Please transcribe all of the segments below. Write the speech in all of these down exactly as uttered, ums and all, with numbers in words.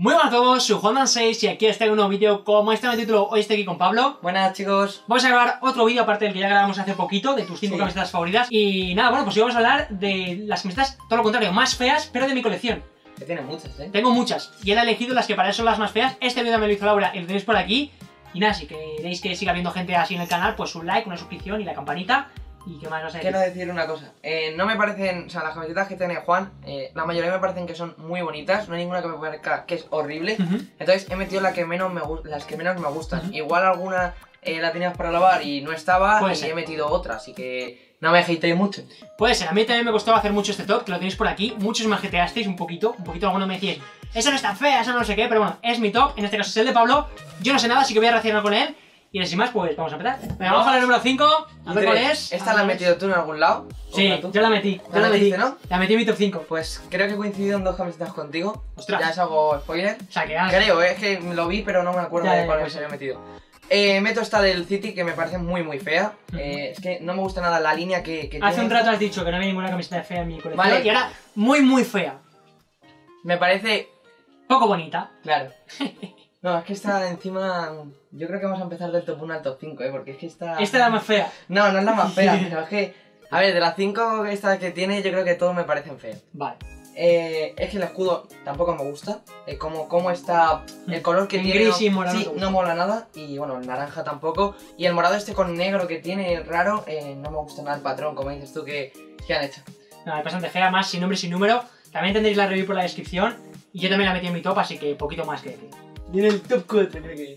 Muy buenas a todos, soy Juanman seis y aquí está en un nuevo vídeo. Como está en el título, hoy estoy aquí con Pablo. Buenas chicos. Vamos a grabar otro vídeo aparte del que ya grabamos hace poquito, de tus cinco sí. camisetas favoritas. Y nada, bueno, pues hoy vamos a hablar de las camisetas, todo lo contrario, más feas, pero de mi colección. Que tiene muchas, ¿eh? Tengo muchas, y él ha elegido las que para él son las más feas. Este vídeo me lo hizo Laura y lo tenéis por aquí. Y nada, si queréis que siga habiendo gente así en el canal, pues un like, una suscripción y la campanita. ¿Y qué más vas a decir? Quiero decir una cosa, eh, no me parecen, o sea, las camisetas que tiene Juan, eh, la mayoría me parecen que son muy bonitas, no hay ninguna que me parezca que es horrible. Uh-huh. Entonces he metido la que menos me las que menos me gustan. Uh-huh. Igual alguna eh, la tenías para lavar y no estaba, Puede y ser. he metido otra, así que no me hateéis mucho. Puede ser, a mí también me costó hacer mucho este top, que lo tenéis por aquí, muchos me hateasteis un poquito, un poquito alguno me decíais, esa no es tan fea, esa no sé qué, pero bueno, es mi top, en este caso es el de Pablo, yo no sé nada, así que voy a reaccionar con él. Y sin más, pues vamos a empezar. Venga, vamos a la número cinco. A ver cuál es. ¿Esta la has metido tú en algún lado? Sí, yo la metí. ¿La, la metiste, no? La metí en mi top cinco. Pues creo que he coincidido en dos camisetas contigo. Ostras. Ya es algo spoiler. O sea, que Creo, es que lo vi, pero no me acuerdo ya, de cuál pues se había metido. Eh, meto esta del City, que me parece muy muy fea. Uh-huh. eh, es que no me gusta nada la línea que, que Hace tiene. un rato has dicho que no había ninguna camiseta fea en mi colección. Vale. Y ahora, muy muy fea. Me parece... poco bonita. Claro. No, es que esta encima... Yo creo que vamos a empezar del top uno al top cinco, ¿eh? Porque es que esta... Esta es la más fea. No, no es la más fea, pero es que... A ver, de las cinco estas que tiene, yo creo que todos me parecen feos. Vale. Eh, es que el escudo tampoco me gusta. Eh, como, como está... El color que en tiene... gris y no, morado. Sí, no mola nada. Y bueno, el naranja tampoco. Y el morado este con negro que tiene raro, eh, no me gusta nada el patrón, como dices tú, que, que han hecho. No, es bastante fea, más sin nombre y sin número. También tendréis la review por la descripción. Y yo también la metí en mi top, así que poquito más que decir. Y en el top cuatro creo que...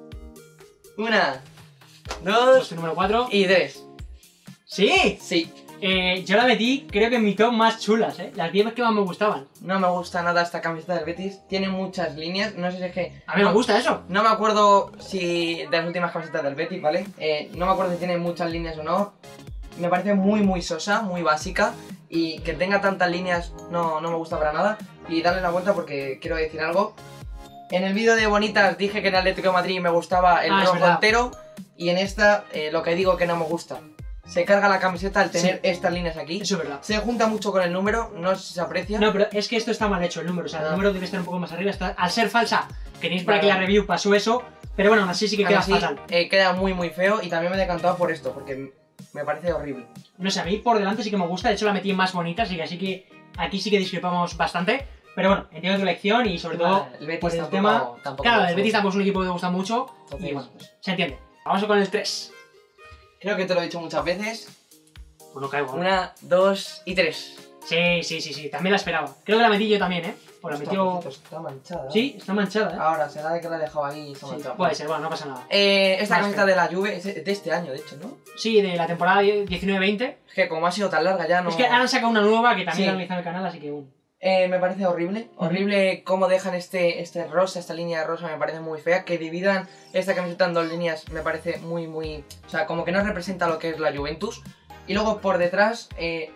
Una, dos pues número cuatro y tres. ¿Sí? Sí. Eh, yo la metí, creo que en mi top más chulas, ¿eh? Las diez que más me gustaban. No me gusta nada esta camiseta del Betis. Tiene muchas líneas, no sé si es que... A mí no, me gusta eso. No me acuerdo si de las últimas camisetas del Betis, ¿vale? Eh, no me acuerdo si tiene muchas líneas o no. Me parece muy muy sosa, muy básica. Y que tenga tantas líneas no, no me gusta para nada. Y darle la vuelta porque quiero decir algo. En el vídeo de Bonitas dije que en Atlético de Madrid me gustaba el ah, rojo entero. Y en esta, eh, lo que digo que no me gusta. Se carga la camiseta al tener sí. estas líneas aquí. Eso es verdad. Se junta mucho con el número, no sé si se aprecia. No, pero es que esto está mal hecho, el número. O sea, no. el número debe estar un poco más arriba. Está... Al ser falsa, que tenéis por aquí la review, pasó eso. Pero bueno, aún así sí que queda así, fatal. Eh, queda muy muy feo y también me he decantado por esto, porque me parece horrible. No sé, a mí por delante sí que me gusta. De hecho la metí más bonita, así que, así que aquí sí que discrepamos bastante. Pero bueno, entiendo tu elección y sobre todo el Betis por el tampoco, tema... Tampoco claro, el Betis tampoco es un equipo que me gusta mucho. Entonces, y bueno, pues se entiende. Vamos con el tres. Creo que te lo he dicho muchas veces. Pues no caigo. Una, dos y tres. Sí, sí, sí, sí, también la esperaba. Creo que la metí yo también, ¿eh? O la metió... Está manchada. Sí, está manchada, ¿eh? Ahora, será de que la he dejado ahí y está sí, manchada. puede ser, bueno, no pasa nada. Eh, esta camiseta de la Juve es de este año, de hecho, ¿no? Sí, de la temporada diecinueve veinte. Es que como ha sido tan larga ya no... Es que han sacado una nueva que también sí. la han analizado en el canal, así que bueno. Eh, me parece horrible, horrible cómo dejan este, este rosa, esta línea de rosa me parece muy fea. Que dividan esta camiseta en dos líneas me parece muy, muy... O sea, como que no representa lo que es la Juventus. Y luego por detrás, eh,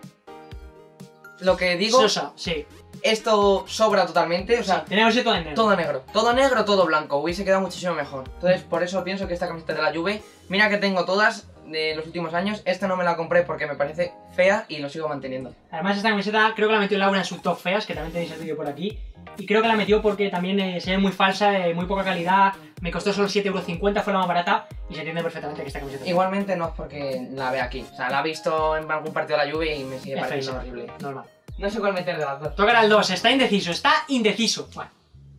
lo que digo... Sosa, sí. Esto sobra totalmente, o sea... Sí, tenemos todo en negro. Todo negro, todo negro, todo blanco, hubiese quedado muchísimo mejor. Entonces, por eso pienso que esta camiseta de la Juve, mira que tengo todas de los últimos años, esta no me la compré porque me parece fea y lo sigo manteniendo. Además esta camiseta creo que la metió Laura en su top feas, que también tenéis el vídeo por aquí. Y creo que la metió porque también eh, se ve muy falsa, eh, muy poca calidad, me costó solo siete euros cincuenta, fue la más barata y se entiende perfectamente que esta camiseta... Igualmente no es porque la vea aquí, o sea, la he visto en algún partido de la Juve y me sigue es pareciendo feísimo, horrible. Normal. No sé cuál meter de las dos. Toca el dos, está indeciso, está indeciso. Bueno.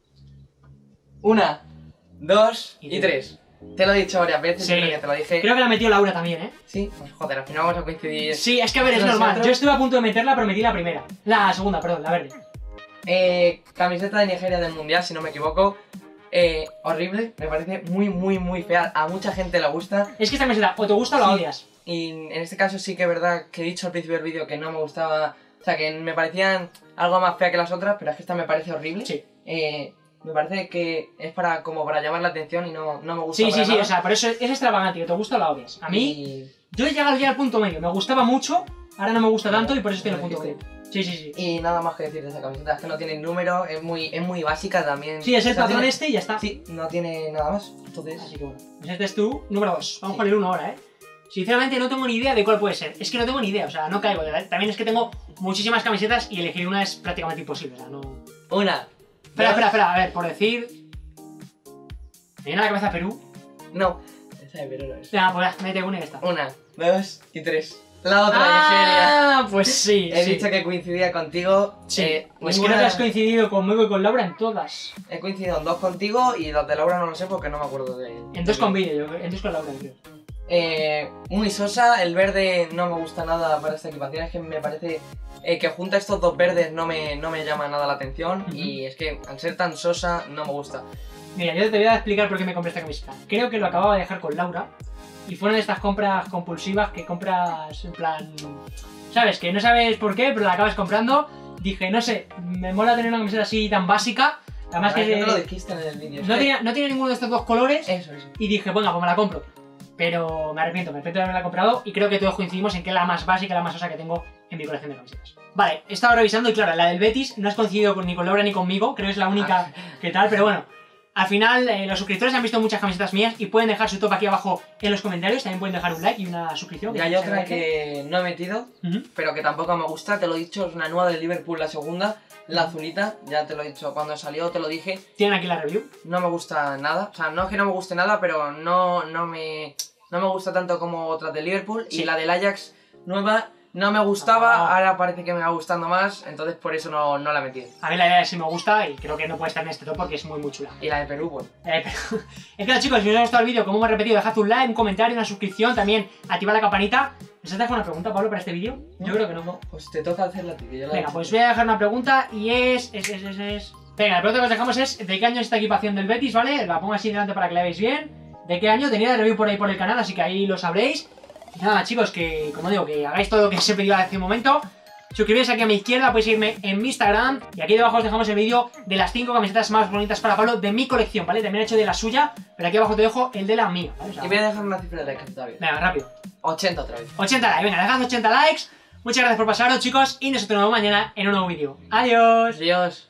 Una, dos y, y tres. Te lo he dicho varias veces, sí. creo que te lo dije. Creo que la metió Laura también, ¿eh? Sí, pues joder, al final vamos a coincidir. Sí, es que a ver, es normal. Nosotros... Yo estuve a punto de meterla, pero metí la primera. La segunda, perdón, la verde. Eh, camiseta de Nigeria del Mundial, si no me equivoco. Eh, horrible, me parece muy, muy, muy fea. A mucha gente le gusta. Es que esta camiseta o te gusta o la sí. odias. Y en este caso sí que es verdad que he dicho al principio del vídeo que no me gustaba. O sea, que me parecían algo más fea que las otras, pero es que esta me parece horrible. Sí. Eh, me parece que es para como para llamar la atención y no, no me gusta. Sí, para sí, sí, nada. o sea, por eso es extravagante, que te gusta o la odias. A mí, y... yo he llegado ya al punto medio. Me gustaba mucho, ahora no me gusta tanto y por eso estoy en el punto medio. Sí, sí, sí. Y nada más que decir de esa camiseta, es que no tiene número, es muy, es muy básica también. Sí, es el o sea, patrón tiene... este y ya está. Sí, no tiene nada más. Entonces... Así que bueno, pues este es tu número dos. Vamos sí. con el uno ahora, ¿eh? Sinceramente no tengo ni idea de cuál puede ser. Es que no tengo ni idea, o sea, no caigo. También es que tengo muchísimas camisetas y elegir una es prácticamente imposible, o sea, no... Una, Espera, espera, espera, a ver, por decir... ¿Me viene a la cabeza Perú? No, esa de Perú no es. Ya, pues mete una y ya está. Una, dos y tres. La otra, Ah, pues sí, Nigeria. He sí. dicho que coincidía contigo. Sí, eh, pues ninguna- creo que has coincidido conmigo y con Laura en todas. He coincidido en dos contigo y las de Laura no lo sé porque no me acuerdo de... En dos con vídeo, yo, en dos con Laura, creo. Eh, muy sosa, el verde no me gusta nada para esta equipación, es que me parece eh, que junta estos dos verdes no me, no me llama nada la atención. Ujú. Y es que al ser tan sosa no me gusta. Mira, yo te voy a explicar por qué me compré esta camiseta. Creo que lo acababa de dejar con Laura. Y fueron de estas compras compulsivas que compras en plan... ¿Sabes? Que no sabes por qué, pero la acabas comprando. Dije, no sé, me mola tener una camiseta así tan básica. Además Ah, que... no te lo dijiste en el vídeo. es no, que- tenía, no tenía ninguno de estos dos colores. Eso, eso. Y dije, venga, pues me la compro. Pero me arrepiento, me arrepiento de haberla comprado. Y creo que todos coincidimos en que es la más básica, la más sosa que tengo en mi colección de camisetas. Vale, he estado revisando y claro, la del Betis no has coincidido con, ni con Laura ni conmigo. Creo que es la única que tal, pero bueno. Al final, eh, los suscriptores han visto muchas camisetas mías y pueden dejar su top aquí abajo en los comentarios. También pueden dejar un like y una suscripción. Y hay se otra agradece. que no he metido, Ujú. pero que tampoco me gusta, te lo he dicho, es una nueva del Liverpool, la segunda, la azulita, ya te lo he dicho cuando salió, te lo dije, Tienen aquí la review. no me gusta nada, o sea, no es que no me guste nada, pero no, no me no me gusta tanto como otras del Liverpool, Sí. y la del Ajax nueva no me gustaba, Ah. ahora parece que me va gustando más, entonces por eso no, no la he metido. A mí la idea sí me gusta y creo que no puede estar en este top porque es muy muy chula. Y la de Perú, bueno. Eh, pero... es que nada, chicos, si os ha gustado el vídeo, como hemos repetido, dejad un like, un comentario, una suscripción, también activad la campanita. ¿Nos has dejado una pregunta, Pablo, para este vídeo? Yo creo que no. Pues te toca hacerla a ti, que yo la he Venga, hecho. pues voy a dejar una pregunta y es... es, es, es, es... Venga, la pregunta que os dejamos es ¿de qué año es esta equipación del Betis, vale? La pongo así delante para que la veáis bien. ¿De qué año? Tenía la review por ahí por el canal, así que ahí lo sabréis. Y nada, chicos, que como digo, que hagáis todo lo que os he pedido hace un momento. Suscribiros aquí a mi izquierda, podéis seguirme en mi Instagram. Y aquí debajo os dejamos el vídeo de las cinco camisetas más bonitas para Pablo de mi colección, ¿vale? También he hecho de la suya, pero aquí abajo te dejo el de la mía, ¿vale? O sea, Y voy a dejar una cifra de likes todavía. venga, rápido. ochenta otra vez. ochenta likes, venga, dejad ochenta likes. Muchas gracias por pasaros, chicos, y nosotros nos vemos mañana en un nuevo vídeo. Adiós. Adiós.